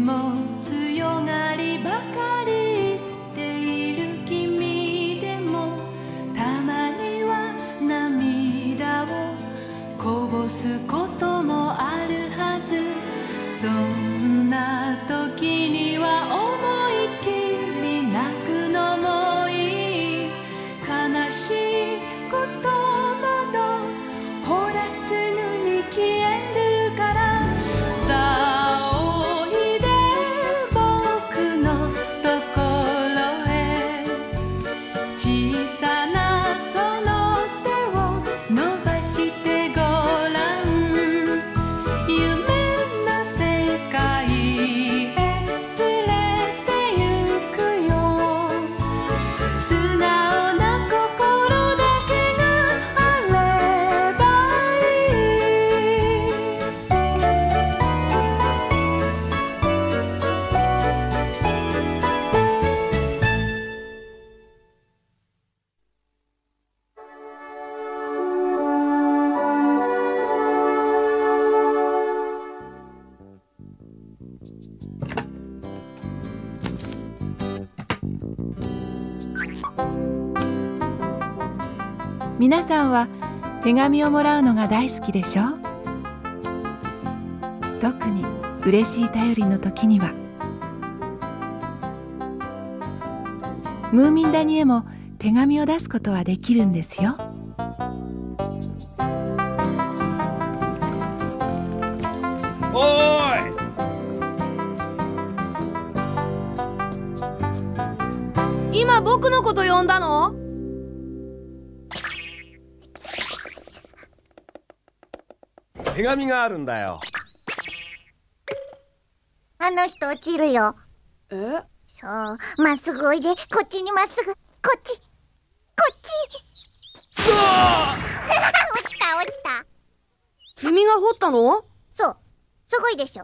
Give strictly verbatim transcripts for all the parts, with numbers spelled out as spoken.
も強がりばかり言っている君でもたまには涙をこぼすこともあるはず。そんな時には思いっきり泣くのもいい。悲しいことなどほらすぐに消えるから。さあおいで僕のところへ。小さなその手を伸ばしてごらん。夢の世界へ連れて行くよ。素直な心だけがあればいい。 皆さんは手紙をもらうのが大好きでしょう。特に嬉しい便りの時には。ムーミン谷へも手紙を出すことはできるんですよ。 おーい、 今僕のこと呼んだの？ 手紙があるんだよ。 あの人落ちるよ。 え？ そう、まっすぐおいで。こっちにまっすぐ。こっちこっち。落ちた落ちた。 君が掘ったの？ そう、すごいでしょ。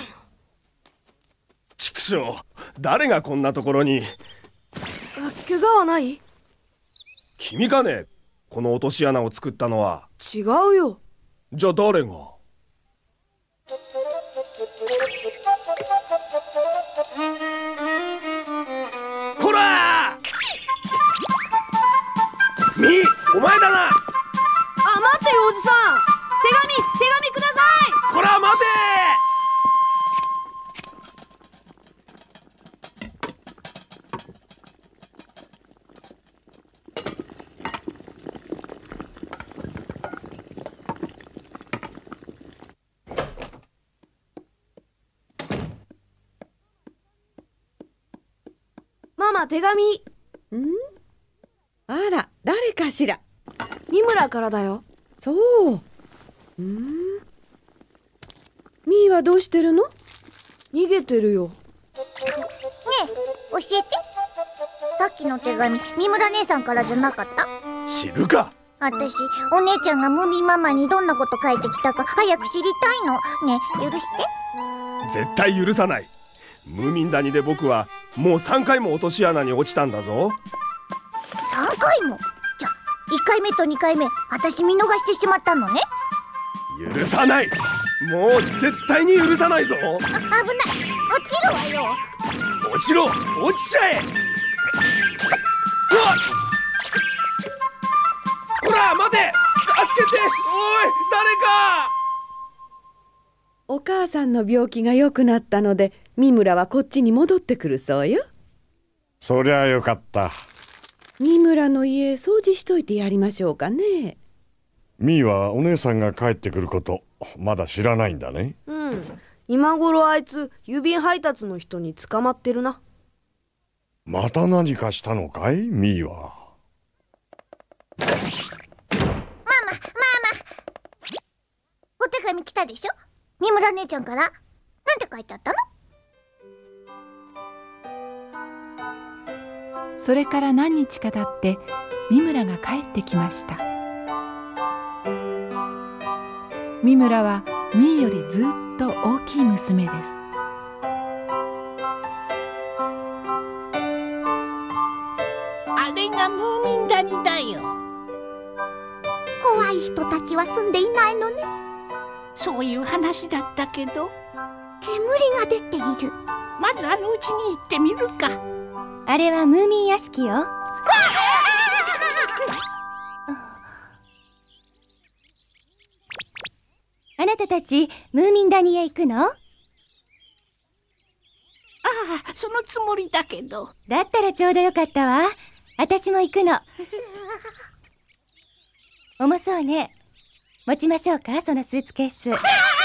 畜生、誰がこんなところに。 あ、怪我はない？ 君かね、この落とし穴を作ったのは。 違うよ。 じゃあ誰が。こらーみー、お前だな。 あ、待ってよおじさん。手紙手紙ください。 こら待て。 ママ、手紙。 ん？あら、誰かしら。 三村からだよ。 そう。ん？みーはどうしてるの？ 逃げてるよ。 ねえ、教えて。さっきの手紙、三村姉さんからじゃなかった？ 知るか。 私、お姉ちゃんがムーミンママにどんなこと書いてきたか早く知りたいの。ねえ、許して。 絶対許さない。ムーミン谷で僕はもうさんかいも落とし穴に落ちたんだぞ。 さんかいも？じゃあいっかいめとにかいめ私見逃してしまったのね。 許さない。もう絶対に許さないぞ。 あ、危ない。落ちるわよ。 落ちろ、落ちちゃえ。うわっ、こら待て、助けて。おい、誰か。 お母さんの病気が良くなったので、三村はこっちに戻ってくるそうよ。 そりゃよかった。 三村の家掃除しといてやりましょうかね。 みーはお姉さんが帰ってくることまだ知らないんだね。 うん、今頃あいつ郵便配達の人に捕まってるな。 また何かしたのかい、みーは。 ママ、ママ、お手紙来たでしょ。三村姉ちゃんから。なんて書いてあったの？ それから何日か経って三村が帰ってきました。三村はみーよりずっと大きい娘です。 あれがムーミン谷だよ。 怖い人たちは住んでいないのね。 そういう話だったけど。 煙が出ている。 まずあのうちに行ってみるか。 あれはムーミン屋敷よ。あなたたちムーミン谷へ行くの？ ああ、そのつもりだけど。 だったらちょうどよかったわ。私も行くの。重そうね。持ちましょうか、そのスーツケース。 結構だ。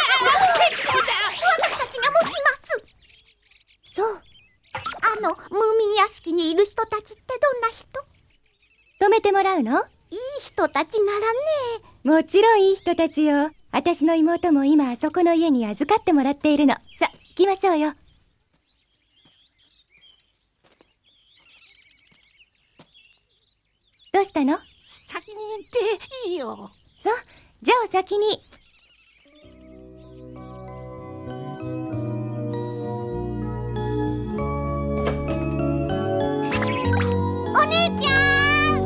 私たちが持ちます。そう。あのムーミン屋敷にいる人たちってどんな人？ 泊めてもらうの？ いい人たちならね。 もちろんいい人たちよ。私の妹も今あそこの家に預かってもらっているの。さ、行きましょうよ。どうしたの？ 先に行っていいよ。 そう、じゃあお先に。 お姉ちゃん。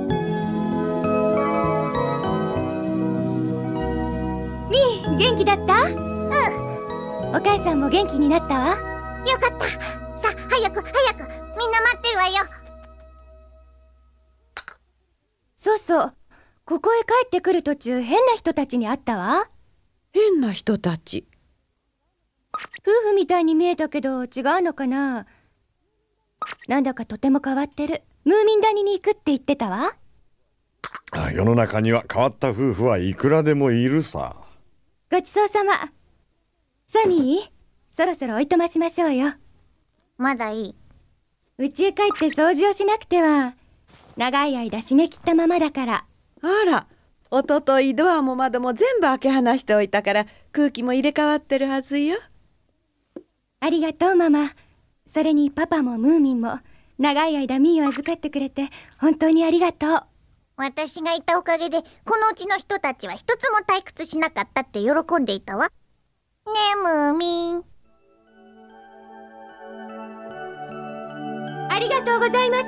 みー、元気だった？うん。お母さんも元気になったわ。 よかった。さあ、早く早く。みんな待ってるわよ。 そうそう。ここへ帰ってくる途中、変な人たちに会ったわ。 変な人たち。 夫婦みたいに見えたけど違うのかな。なんだかとても変わってる。ムーミン谷に行くって言ってたわ。 世の中には変わった夫婦はいくらでもいるさ。 ごちそうさま。サミー、そろそろおいとましましょうよ。 まだいい。 家へ帰って掃除をしなくては。長い間閉め切ったままだから。 あら、おとといドアも窓も全部開け放しておいたから空気も入れ替わってるはずよ。 ありがとうママ。それにパパもムーミンも長い間ミーを預かってくれて本当にありがとう。 私がいたおかげでこのうちの人たちは一つも退屈しなかったって喜んでいたわ。ねえムーミン。 ありがとうございました。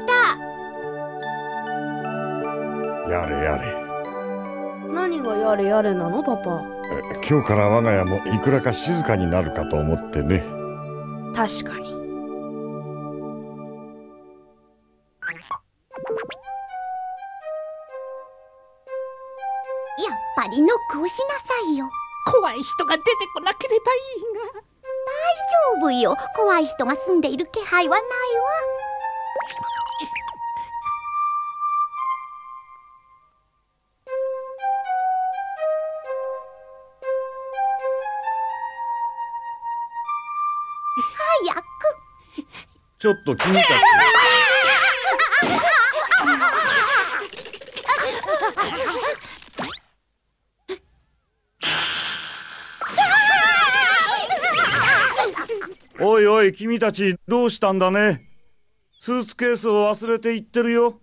やれやれ。 何がやれやれなのパパ？ え今日から我が家もいくらか静かになるかと思ってね。 確かに。 やっぱりノックをしなさいよ。 怖い人が出てこなければいいが。 大丈夫よ。怖い人が住んでいる気配はないわ。早く。 ちょっと君たち。おいおい、君たちどうしたんだね。スーツケースを忘れていってるよ。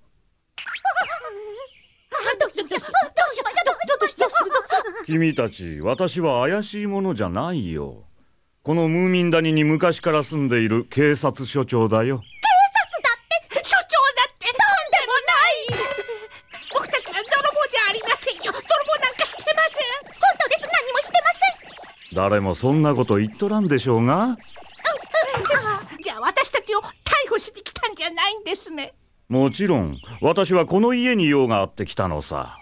君たち、私は怪しいものじゃないよ。このムーミン谷に昔から住んでいる警察署長だよ。 警察だって署長だってとんでもない。僕たちは泥棒じゃありませんよ。泥棒なんかしてません。 本当です。何もしてません。 誰もそんなこと言っとらんでしょうが。 じゃあ私たちを逮捕しに来たんじゃないんですね。 もちろん、私はこの家に用があって来たのさ。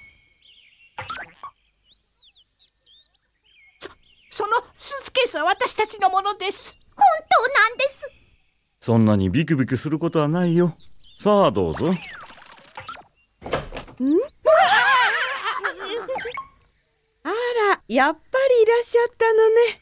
そのスーツケースは私たちのものです。 本当なんです。 そんなにビクビクすることはないよ。さあどうぞ。ん？ あら、やっぱりいらっしゃったのね。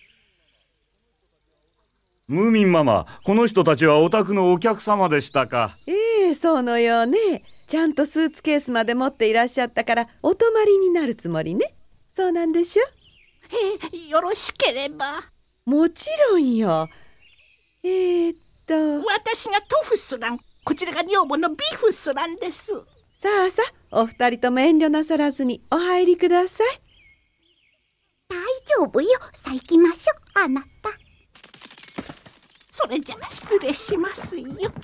ムーミンママ、この人たちはお宅のお客様でしたか。 ええ、そうのようね。ちゃんとスーツケースまで持っていらっしゃったからお泊まりになるつもりね。そうなんでしょ？ えー、よろしければ。 もちろんよ。えー、っと私がトフスラン、こちらが女房のビフスランです。 さあさあ、お二人とも遠慮なさらずにお入りください。 大丈夫よ。さあ行きましょう、あなた。 それじゃ失礼しますよ。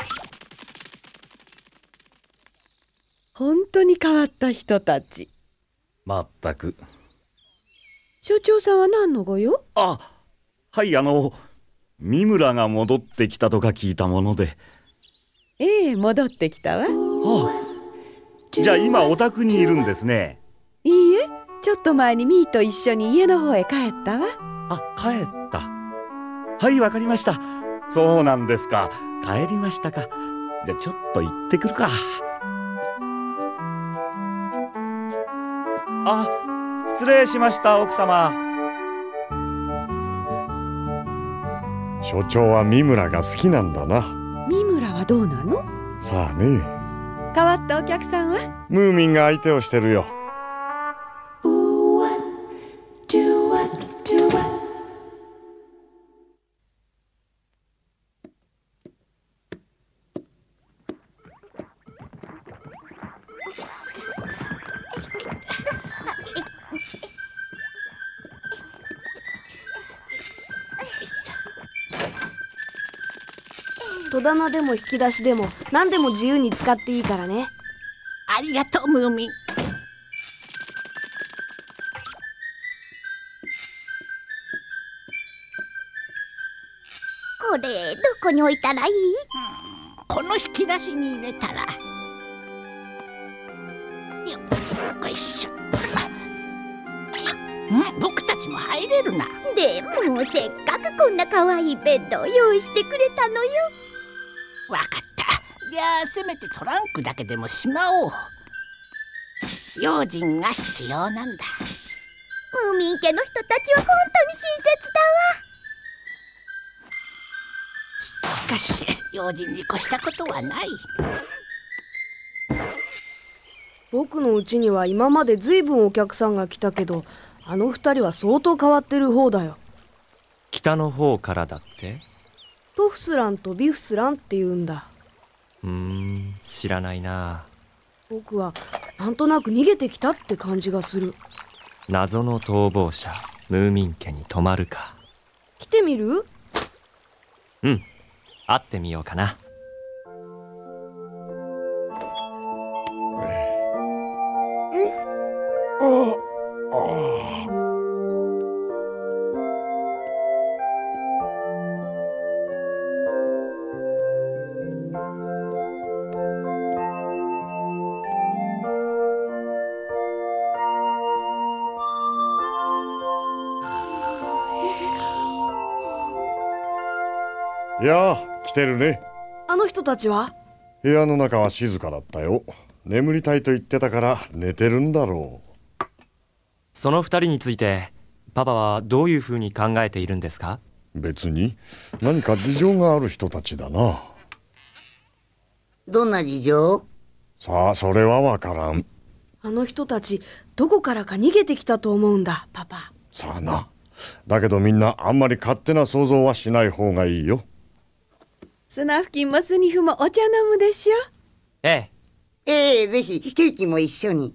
本当に変わった人たち。 まったく。 所長さんは何のご用？ あ、 はい、あの三村が戻ってきたとか聞いたもので。 ええ、戻ってきたわ。 はあ、じゃあ今お宅にいるんですね。 いいえ、ちょっと前にミーと一緒に家の方へ帰ったわ。 あ、帰った。はい、わかりました。そうなんですか。帰りましたか。じゃあちょっと行ってくるか。あ、失礼しました、奥様。 所長は三村が好きなんだな。 三村はどうなの？ さあね。 変わったお客さんは？ ムーミンが相手をしてるよ。 戸棚でも引き出しでも何でも自由に使っていいからね。 ありがとう、ムーミン。 これどこに置いたらいい？ この引き出しに入れたら。よよいしょ。ん、僕たちも入れるな。 でもせっかくこんな可愛いベッドを用意してくれたのよ。 わかった。じゃあせめてトランクだけでもしまおう。用心が必要なんだ。 ムーミン家の人たちは本当に親切だわ。 しかし用心に越したことはない。 僕の家には今までずいぶんお客さんが来たけど、あの二人は相当変わってる方だよ。 北の方からだって？ トフスランとビフスランって言うんだ。 うーん、知らないな。 僕はなんとなく逃げてきたって感じがする。 謎の逃亡者、ムーミン家に泊まるか。 来てみる？ うん、会ってみようかな。 いやー、来てるね。 あの人たちは？ 部屋の中は静かだったよ。眠りたいと言ってたから寝てるんだろう。 その二人についてパパはどういうふうに考えているんですか？ 別に何か事情がある人たちだな。 どんな事情？ さあ、それはわからん。 あの人たちどこからか逃げてきたと思うんだ、パパ。 さあな。だけどみんなあんまり勝手な想像はしない方がいいよ。 スナフキンもスニフもお茶飲むでしょ？ ええ。ええ、ぜひケーキも一緒に。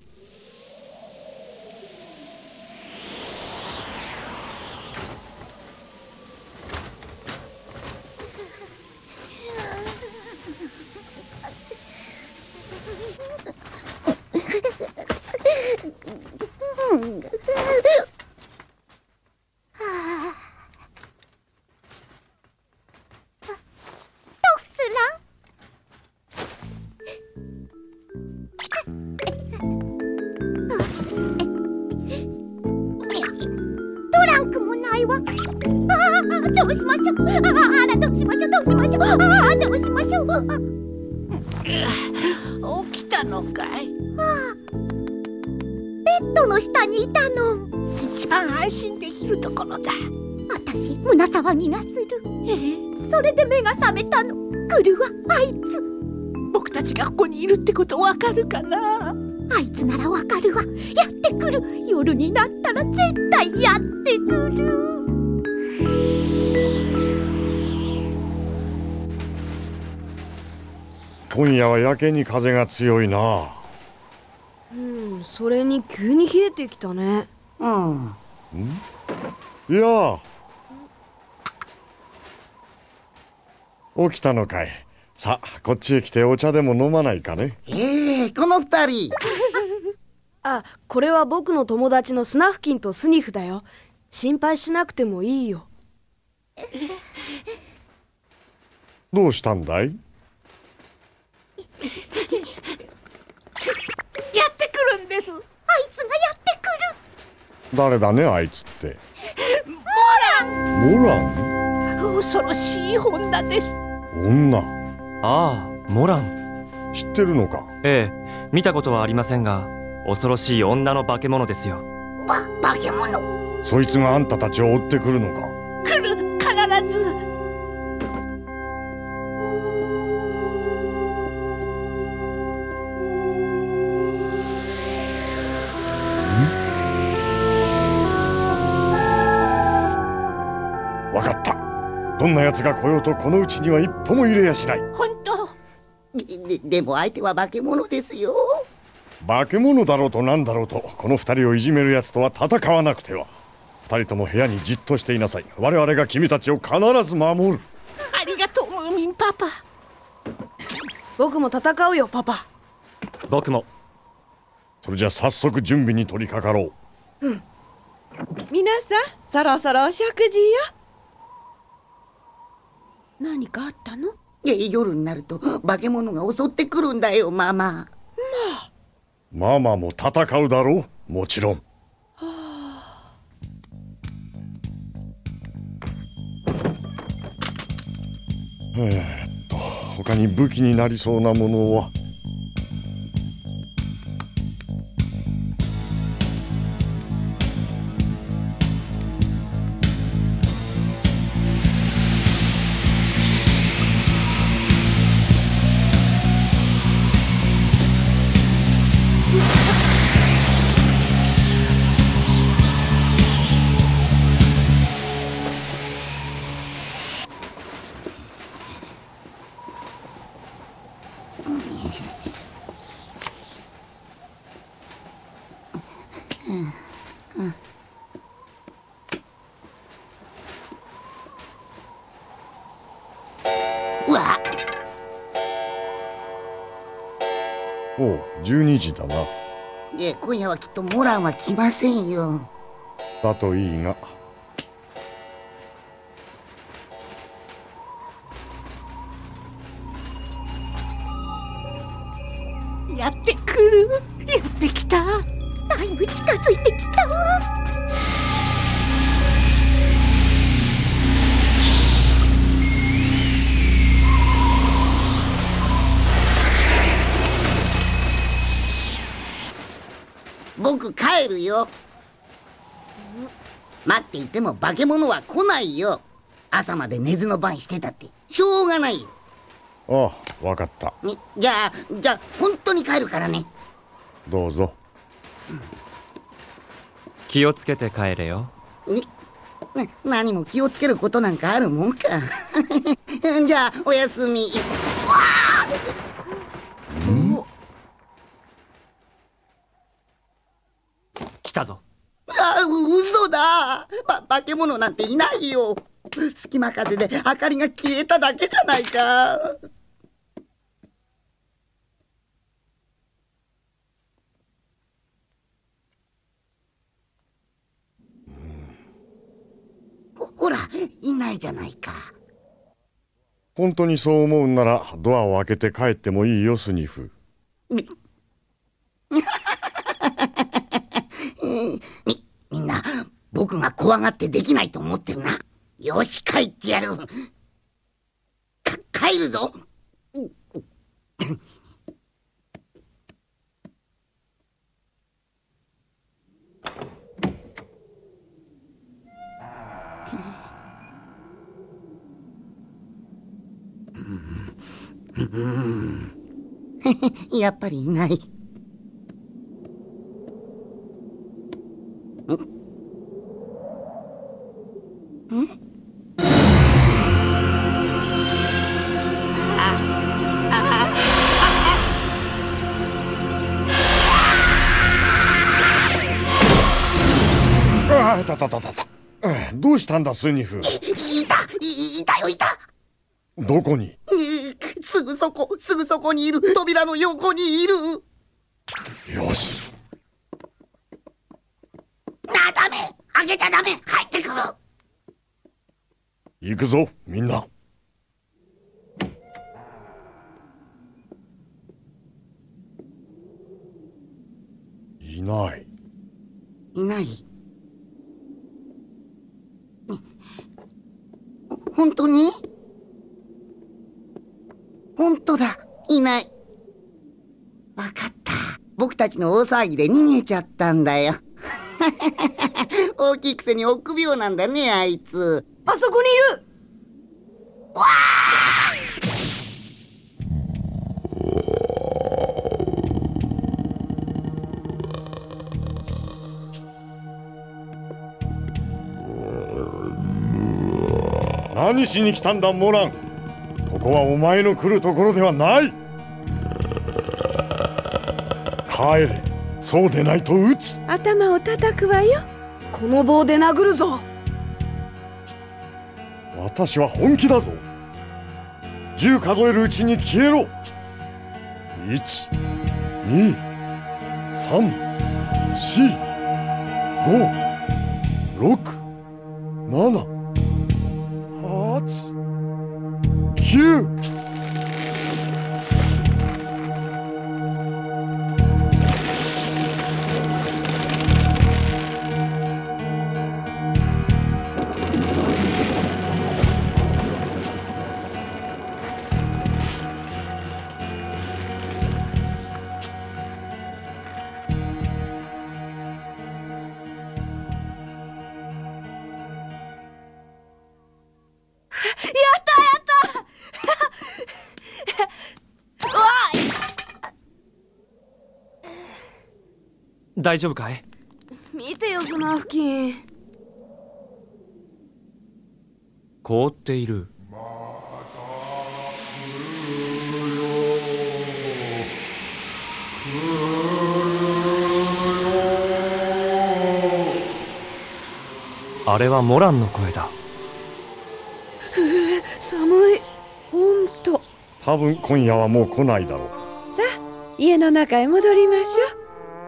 どうしましょう。あら、どうしましょう、どうしましょう。ああ、どうしましょう。 起きたのかい？ ああ、ベッドの下にいたの。 一番安心できるところだ。 私、胸騒ぎがする。ええ、それで目が覚めたの。来るわ、あいつ。 僕たちがここにいるってことわかるかな？ あいつならわかるわ。やってくる。夜になったら絶対やってくる。 今夜はやけに風が強いな。 うん、それに急に冷えてきたね。 うん。 ん？いや起きたのかい。さあ、こっちへ来てお茶でも飲まないかね。 ええー、この二人。 あ、これは僕の友達のスナフキンとスニフだよ。心配しなくてもいいよ。 どうしたんだい？ やってくるんです。 あいつがやってくる。 誰だね、あいつって。 モラン。 モラン？ 恐ろしい女です。 女？ ああ、モラン。 知ってるのか？ ええ、見たことはありませんが、恐ろしい女の化け物ですよ。 ば、化け物？ そいつがあんたたちを追ってくるのか？ 来る、必ず。 わかった。どんな奴が来ようとこのうちには一歩も入れやしない。 本当？ で、でも相手は化け物ですよ。 化け物だろうとなんだろうと、この二人をいじめる奴とは戦わなくては。二人とも部屋にじっとしていなさい。我々が君たちを必ず守る。 ありがとう、ムーミンパパ。 僕も戦うよ、パパ。 僕も。 それじゃ早速準備に取り掛かろう。 うん。皆さん、そろそろお食事よ。何かあったの？ いや、夜になると化け物が襲ってくるんだよ、ママ。まあ。ママも戦うだろう、もちろん。はあ。 えーっと他に武器になりそうなものは。おう、じゅうにじだな。 いや、今夜はきっとモランは来ませんよ。 だといいが。 やってくる。やってきた。 だいぶ近づいてきたわ。 僕帰るよ。待っていても化け物は来ないよ。朝まで寝ずの番してたってしょうがないよ。 ああ、わかった。 じゃあじゃあ本当に帰るからね。 どうぞ。 うん、気をつけて帰れよ。 に何も気をつけることなんかあるもんか。じゃあおやすみ。 うん、来たぞ。 あ、嘘だ。ば化け物なんていないよ。隙間風で明かりが消えただけじゃないか。ほ、ほら、いないじゃないか。 本当にそう思うんならドアを開けて帰ってもいいよ、スニフ。 みみ、みんな僕が怖がってできないと思ってるな。よし、帰ってやる。か帰るぞ。やっぱりいない。 ああ、たたたたた。どうしたんだ、スニフ。 い、いた、い、いたよ、いた。 どこに？ すぐそこ、すぐそこにいる。扉の横にいる。 よし。 なあ、ダメ。開けちゃダメ。入ってくる。 行くぞみんな。いない。 いない。本当に？本当だ、いない。わかった。僕たちの大騒ぎで逃げちゃったんだよ。大きいくせに臆病なんだね、あいつ。 あそこにいる。 わあ！何しに来たんだモラン。ここはお前の来るところではない。帰れ。そうでないと撃つ。 頭を叩くわよ。 この棒で殴るぞ。 私は本気だぞ。じゅう数えるうちに消えろ。いち、に、さん、し、ご、ろく、なな、はち、きゅう。 大丈夫かい？ 見てよスナフキン。 凍っている。あれはモランの声だ。 寒い。 ほんと。 多分今夜はもう来ないだろう。 さあ、家の中へ戻りましょう。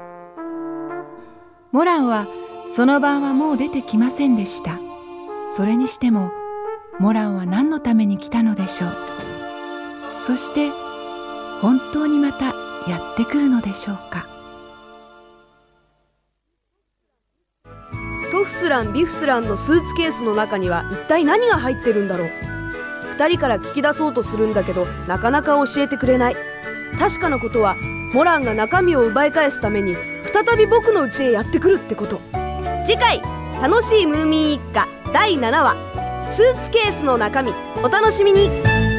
モランはその晩はもう出てきませんでした。それにしてもモランは何のために来たのでしょう。そして本当にまたやってくるのでしょうか。 トフスランビフスランのスーツケースの中には一体何が入ってるんだろう。二人から聞き出そうとするんだけどなかなか教えてくれない。確かなことはモランが中身を奪い返すために再び僕の家へやってくるってこと。次回楽しいムーミン一家だいななわスーツケースの中身、お楽しみに。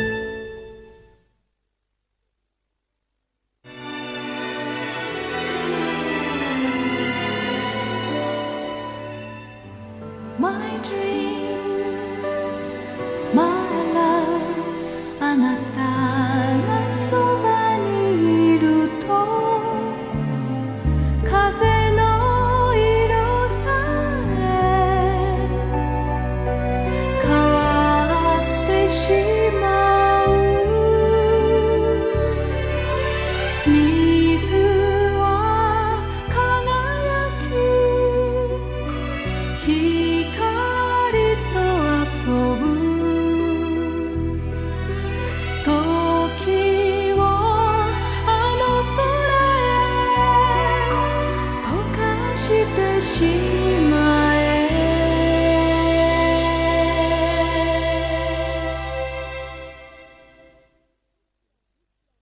My dream, my love あなたがそばにいると風